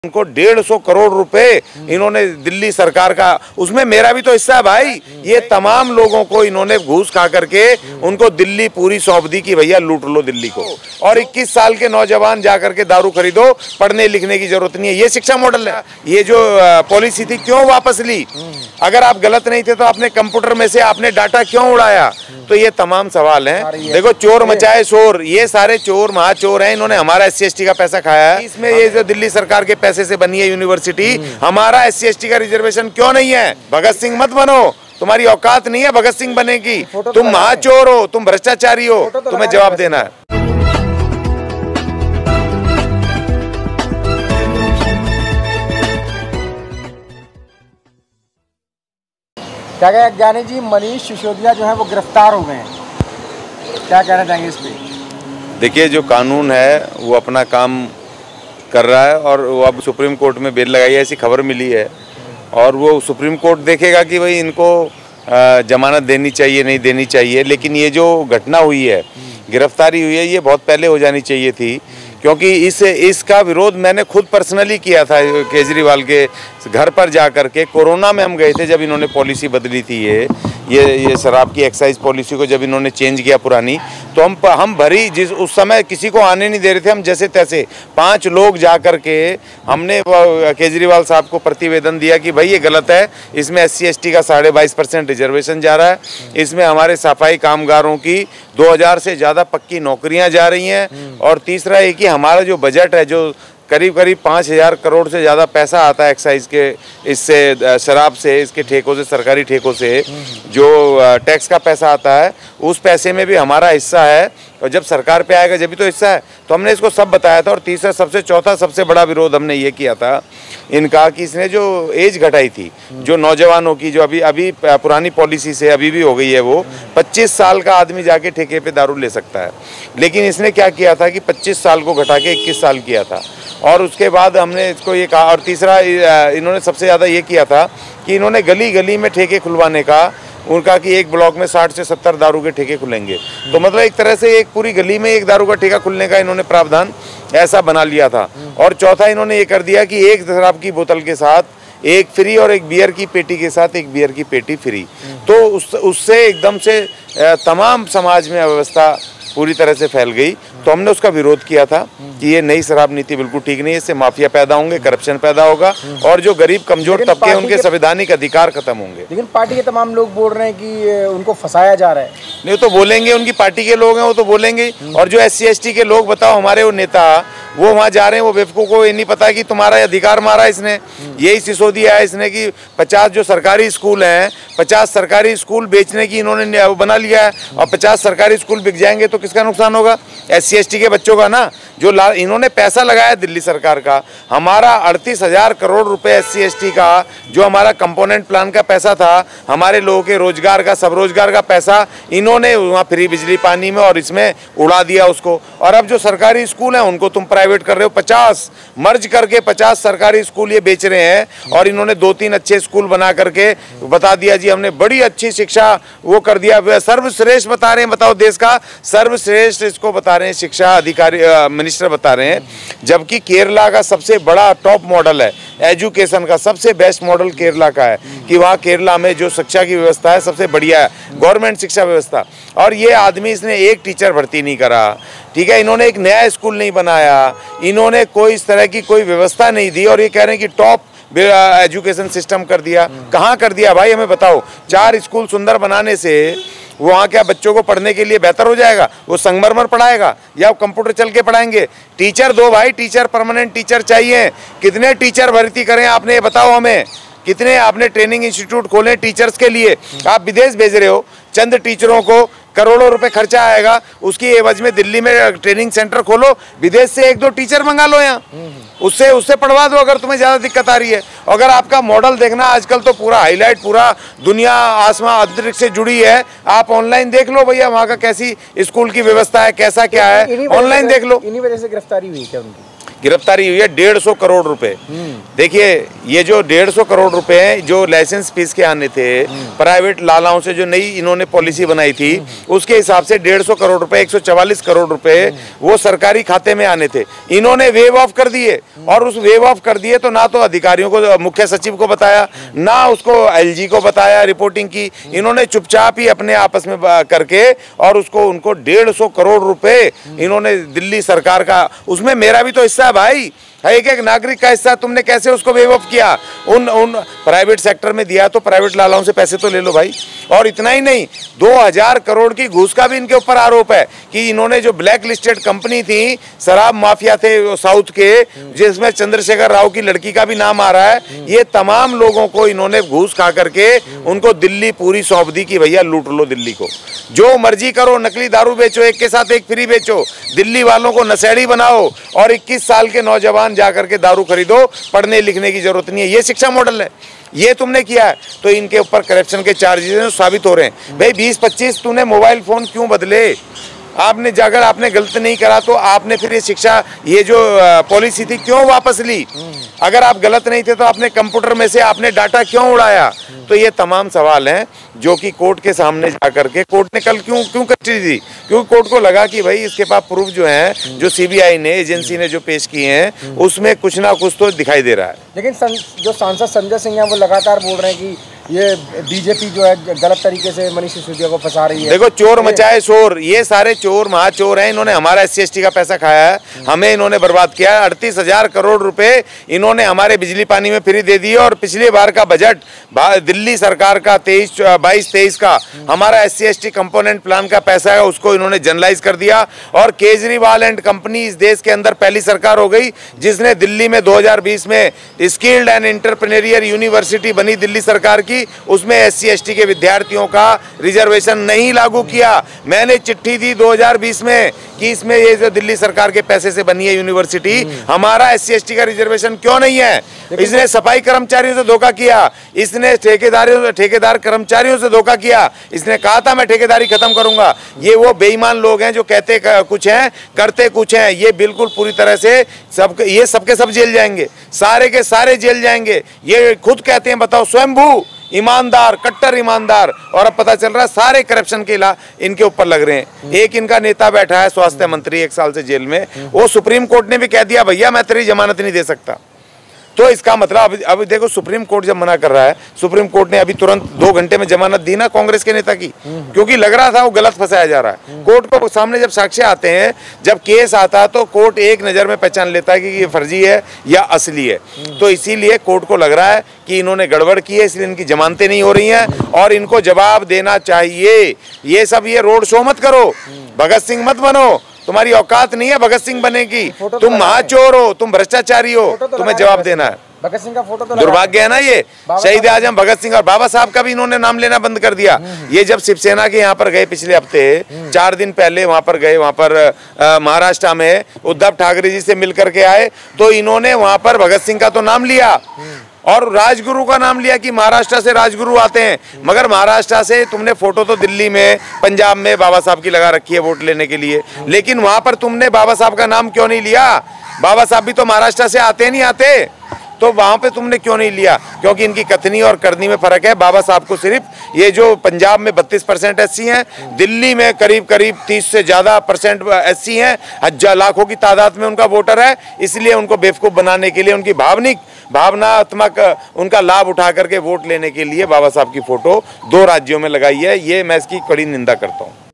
उनको 150 करोड़ रुपए इन्होंने दिल्ली सरकार का, उसमें मेरा भी तो हिस्सा है भाई। ये तमाम लोगों को इन्होंने घूस खा करके उनको दिल्ली पूरी सौंप दी कि भैया लूट लो दिल्ली को। और 21 साल के नौजवान जा करके दारू खरीदो, पढ़ने लिखने की जरूरत नहीं है। ये शिक्षा मॉडल है। ये जो पॉलिसी थी क्यों वापस ली? अगर आप गलत नहीं थे तो आपने कंप्यूटर में से आपने डाटा क्यों उड़ाया? तो ये तमाम सवाल हैं। देखो, चोर मचाए शोर, ये सारे चोर महाचोर हैं। इन्होंने हमारा SC/ST का पैसा खाया है। इसमें ये जो दिल्ली सरकार के पैसे से बनी है यूनिवर्सिटी, हमारा SC/ST का रिजर्वेशन क्यों नहीं है? भगत सिंह मत बनो, तुम्हारी औकात नहीं है भगत सिंह बनने की। तुम महाचोर हो, तुम भ्रष्टाचारी हो, तुम्हें जवाब देना है। क्या कहें ज्ञानी जी, मनीष सिसोदिया जो है वो गिरफ्तार हो गए हैं, क्या कहना चाहेंगे इस पे? देखिए, जो कानून है वो अपना काम कर रहा है और वो अब सुप्रीम कोर्ट में बेल लगाई है, ऐसी खबर मिली है। और वो सुप्रीम कोर्ट देखेगा कि भाई इनको जमानत देनी चाहिए नहीं देनी चाहिए। लेकिन ये जो घटना हुई है, गिरफ्तारी हुई है, ये बहुत पहले हो जानी चाहिए थी, क्योंकि इसका विरोध मैंने खुद पर्सनली किया था केजरीवाल के घर पर जा कर के। कोरोना में हम गए थे जब इन्होंने पॉलिसी बदली थी, ये शराब की एक्साइज पॉलिसी को जब इन्होंने चेंज किया पुरानी, तो हम भरी जिस उस समय किसी को आने नहीं दे रहे थे। हम जैसे तैसे 5 लोग जा कर के हमने केजरीवाल साहब को प्रतिवेदन दिया कि भाई ये गलत है, इसमें SC/ST का 22.5% रिजर्वेशन जा रहा है, इसमें हमारे सफाई कामगारों की 2000 से ज़्यादा पक्की नौकरियां जा रही हैं। और तीसरा ये कि हमारा जो बजट है, जो करीब 5000 करोड़ से ज़्यादा पैसा आता है एक्साइज के, इससे शराब से, इसके ठेकों से, सरकारी ठेकों से जो टैक्स का पैसा आता है, उस पैसे में भी हमारा हिस्सा है। और जब सरकार पे आएगा जब भी तो हिस्सा है। तो हमने इसको सब बताया था। और तीसरा चौथा सबसे बड़ा विरोध हमने ये किया था इनका कि इसने जो एज घटाई थी, जो नौजवानों की, जो अभी पुरानी पॉलिसी से अभी भी हो गई है, वो 25 साल का आदमी जाके ठेके पे दारू ले सकता है। लेकिन इसने क्या किया था कि 25 साल को घटा के 21 साल किया था। और उसके बाद हमने इसको ये कहा। और तीसरा इन्होंने सबसे ज़्यादा ये किया था कि इन्होंने गली गली में ठेके खुलवाने का उनका कि एक ब्लॉक में 60 से 70 दारू के ठेके खुलेंगे। तो मतलब एक तरह से एक पूरी गली में एक दारू का ठेका खुलने का इन्होंने प्रावधान ऐसा बना लिया था। और चौथा इन्होंने ये कर दिया कि एक शराब की बोतल के साथ एक फ्री और एक बियर की पेटी के साथ एक बियर की पेटी फ्री। तो उससे एकदम से तमाम समाज में अव्यवस्था पूरी तरह से फैल गई। तो हमने उसका विरोध किया था कि ये नई शराब नीति बिल्कुल ठीक नहीं है, इससे माफिया पैदा होंगे, करप्शन पैदा होगा और जो गरीब कमजोर तबके उनके संवैधानिक अधिकार खत्म होंगे। लेकिन पार्टी के तमाम लोग बोल रहे हैं कि उनको फंसाया जा रहा है। नहीं तो बोलेंगे, उनकी पार्टी के लोग हैं वो तो बोलेंगे। और जो SC/ST के लोग, बताओ, हमारे वो नेता वो वहाँ जा रहे हैं, वो बेवकूफ़ को ये नहीं पता कि तुम्हारा अधिकार मारा इसने। यही सिसोदिया है इसने कि 50 जो सरकारी स्कूल हैं, 50 सरकारी स्कूल बेचने की इन्होंने बना लिया है। और 50 सरकारी स्कूल बिक जाएंगे तो किसका नुकसान होगा? SC/ST के बच्चों का ना। जो इन्होंने पैसा लगाया दिल्ली सरकार का, हमारा 38,000 करोड़ रुपए SC/ST का जो हमारा कंपोनेंट प्लान का पैसा था, हमारे लोगों के रोजगार का, सब रोजगार का पैसा इन्होंने वहाँ फ्री बिजली पानी में और इसमें उड़ा दिया उसको। और अब जो सरकारी स्कूल हैं उनको तुम प्राइवेट कर रहे हो। 50 मर्ज करके 50 सरकारी स्कूल ये बेच रहे हैं। और इन्होंने 2-3 अच्छे स्कूल बना करके बता दिया जी हमने बड़ी अच्छी शिक्षा वो कर दिया, सर्वश्रेष्ठ बता रहे हैं। बताओ, देश का सर्वश्रेष्ठ इसको बता रहे हैं, शिक्षा अधिकारी मिनिस्टर बता रहे हैं। जबकि केरला का सबसे बड़ा टॉप मॉडल है एजुकेशन का, सबसे बेस्ट मॉडल केरला का है कि वहाँ केरला में जो शिक्षा की व्यवस्था है सबसे बढ़िया है, गवर्नमेंट शिक्षा व्यवस्था। और ये आदमी, इसने एक टीचर भर्ती नहीं करा, ठीक है, इन्होंने एक नया स्कूल नहीं बनाया, इन्होंने कोई इस तरह की कोई व्यवस्था नहीं दी। और ये कह रहे हैं कि टॉप एजुकेशन सिस्टम कर दिया। कहाँ कर दिया भाई, हमें बताओ। 4 स्कूल सुंदर बनाने से वहाँ क्या बच्चों को पढ़ने के लिए बेहतर हो जाएगा? वो संगमरमर पढ़ाएगा या वो कंप्यूटर चल के पढ़ाएंगे? टीचर दो भाई, टीचर, परमानेंट टीचर चाहिए। कितने टीचर भर्ती करें आपने, ये बताओ हमें। कितने आपने ट्रेनिंग इंस्टीट्यूट खोले टीचर्स के लिए? आप विदेश भेज रहे हो चंद टीचरों को, करोड़ों रुपए खर्चा आएगा, उसकी एवज में दिल्ली में ट्रेनिंग सेंटर खोलो, विदेश से 1-2 टीचर मंगा लो यहाँ, उससे पढ़वा दो अगर तुम्हें ज़्यादा दिक्कत आ रही है। अगर आपका मॉडल देखना, आजकल तो पूरा हाईलाइट, पूरा दुनिया आसमां अंतरिक्ष से जुड़ी है। आप ऑनलाइन देख लो भैया वहाँ का कैसी स्कूल की व्यवस्था है, कैसा क्या है, ऑनलाइन देख लो। इन्हीं वजह से गिरफ्तारी हुई क्या उनकी? गिरफ्तारी हुई है 150 करोड़ रुपए। देखिए ये जो 150 करोड़ रुपए हैं जो लाइसेंस फीस के आने थे प्राइवेट लालाओं से, जो नई इन्होंने पॉलिसी बनाई थी उसके हिसाब से 150 करोड़ रुपए 144 करोड़ रुपए वो सरकारी खाते में आने थे, इन्होंने वेव ऑफ कर दिए। और उस वेव ऑफ कर दिए तो ना तो अधिकारियों को, मुख्य सचिव को बताया, ना उसको एलजी को बताया रिपोर्टिंग की, इन्होंने चुपचाप ही अपने आपस में करके और उसको उनको 150 करोड़ रुपए इन्होंने दिल्ली सरकार का, उसमें मेरा भी तो हिस्सा है भाई, एक एक नागरिक का हिस्सा, तुमने कैसे उसको वेव ऑफ किया? उन प्राइवेट सेक्टर में दिया तो प्राइवेट लालाओं से पैसे तो ले लो भाई। और इतना ही नहीं, 2000 करोड़ की घूस का भी इनके ऊपर आरोप है कि इन्होंने जो ब्लैक लिस्टेड कंपनी थी, शराब माफिया थे साउथ के, जिसमें चंद्रशेखर राव की लड़की का भी नाम आ रहा है, ये तमाम लोगों को इन्होंने घूस खा करके उनको दिल्ली पूरी सौंप दी कि भैया लूट लो दिल्ली को, जो मर्जी करो, नकली दारू बेचो, एक के साथ एक फ्री बेचो, दिल्ली वालों को नशेड़ी बनाओ और 21 साल के नौजवान जाकर के दारू खरीदो, पढ़ने लिखने की जरूरत नहीं है। ये शिक्षा मॉडल है, ये तुमने किया है। तो इनके ऊपर करप्शन के चार्जेस साबित हो रहे हैं। भाई 20-25 तूने मोबाइल फोन क्यों बदले? आपने जाकर आपने गलत नहीं करा तो आपने फिर ये शिक्षा, ये जो पॉलिसी थी क्यों वापस ली? अगर आप गलत नहीं थे तो आपने कंप्यूटर में से आपने डाटा क्यों उड़ाया? तो ये तमाम सवाल हैं जो कि कोर्ट के सामने जाकर के कोर्ट ने कल क्यों कस्टडी दी? क्योंकि कोर्ट को लगा कि भाई इसके पास प्रूफ जो है, जो सीबीआई ने, एजेंसी ने जो पेश किए हैं उसमें कुछ ना कुछ तो दिखाई दे रहा है। लेकिन जो सांसद संजय सिंह हैं वो लगातार बोल रहे हैं कि ये बीजेपी जो है गलत तरीके से मनीष सिसोदिया को फंसा रही है। देखो चोर मचाए शोर, ये सारे चोर महाचोर हैं, इन्होंने हमारा SC/ST का पैसा खाया है, हमें इन्होंने बर्बाद किया है। 38,000 करोड़ रुपए इन्होंने हमारे बिजली पानी में फ्री दे दिए और पिछली बार का बजट दिल्ली सरकार का 22-23 का हमारा SC/ST कंपोनेंट प्लान का पैसा है उसको इन्होंने जनरलाइज कर दिया। और केजरीवाल एंड कंपनी इस देश के अंदर पहली सरकार हो गई जिसने दिल्ली में 2020 में स्किल्ड एंड एंटरप्रेन्योरियल यूनिवर्सिटी बनी दिल्ली सरकार की, उसमें SC/ST के विद्यार्थियों का रिजर्वेशन नहीं लागू किया। मैंने चिट्ठी दी 2020 में कि इसमें ये जो दिल्ली सरकार के पैसे से बनी है यूनिवर्सिटी, हमारा SC/ST का रिजर्वेशन क्यों नहीं है? इसने सफाई कर्मचारियों से धोखा किया, इसने ठेकेदार कर्मचारियों से धोखा किया, इसने कहा था मैं ठेकेदारी खत्म करूंगा। ये वो बेईमान लोग हैं जो कहते कुछ हैं करते कुछ हैं। ये बिल्कुल पूरी तरह से ये सबके सब जेल जाएंगे, सारे के सारे जेल जाएंगे। ये खुद कहते हैं, बताओ, स्वयंभू ईमानदार, कट्टर ईमानदार, और अब पता चल रहा है सारे करप्शन के इनके ऊपर लग रहे हैं। एक इनका नेता बैठा है स्वास्थ्य मंत्री, 1 साल से जेल में, वो सुप्रीम कोर्ट ने भी कह दिया भैया मैं तेरी जमानत नहीं दे सकता। तो इसका मतलब अब देखो सुप्रीम कोर्ट जब मना कर रहा है, सुप्रीम कोर्ट ने अभी तुरंत 2 घंटे में जमानत दी ना कांग्रेस के नेता की, क्योंकि लग रहा था वो गलत फंसाया जा रहा है। कोर्ट को सामने जब साक्ष्य आते हैं, जब केस आता है तो कोर्ट एक नज़र में पहचान लेता है कि ये फर्जी है या असली है। तो इसीलिए कोर्ट को लग रहा है कि इन्होंने गड़बड़ की है, इसलिए इनकी जमानतें नहीं हो रही हैं और इनको जवाब देना चाहिए। ये सब ये रोड शो मत करो, भगत सिंह मत बनो, तुम्हारी औकात नहीं है भगत सिंह बनने की, तुम महाचोर हो, तुम भ्रष्टाचारी हो, तुम्हें जवाब देना है। भगत सिंह का फोटो तो दुर्भाग्य है ना ये, शहीद आजम भगत सिंह और बाबा साहब का भी इन्होंने नाम लेना बंद कर दिया। ये जब शिवसेना के यहाँ पर गए पिछले हफ्ते, 4 दिन पहले वहाँ पर गए, वहाँ पर महाराष्ट्र में उद्धव ठाकरे जी से मिलकर के आए, तो इन्होंने वहाँ पर भगत सिंह का तो नाम लिया और राजगुरु का नाम लिया कि महाराष्ट्र से राजगुरु आते हैं, मगर महाराष्ट्र से तुमने फोटो तो दिल्ली में, पंजाब में बाबा साहब की लगा रखी है वोट लेने के लिए, लेकिन वहाँ पर तुमने बाबा साहब का नाम क्यों नहीं लिया? बाबा साहब भी तो महाराष्ट्र से आते नहीं आते, तो वहाँ पे तुमने क्यों नहीं लिया? क्योंकि इनकी कथनी और करनी में फर्क है। बाबा साहब को सिर्फ ये जो पंजाब में 32% SC हैं, दिल्ली में करीब 30 से ज़्यादा % SC हैं, 1000 लाखों की तादाद में उनका वोटर है, इसलिए उनको बेवकूफ़ बनाने के लिए, उनकी भावनात्मक उनका लाभ उठा करके वोट लेने के लिए बाबा साहब की फ़ोटो 2 राज्यों में लगाई है। ये मैं इसकी कड़ी निंदा करता हूँ।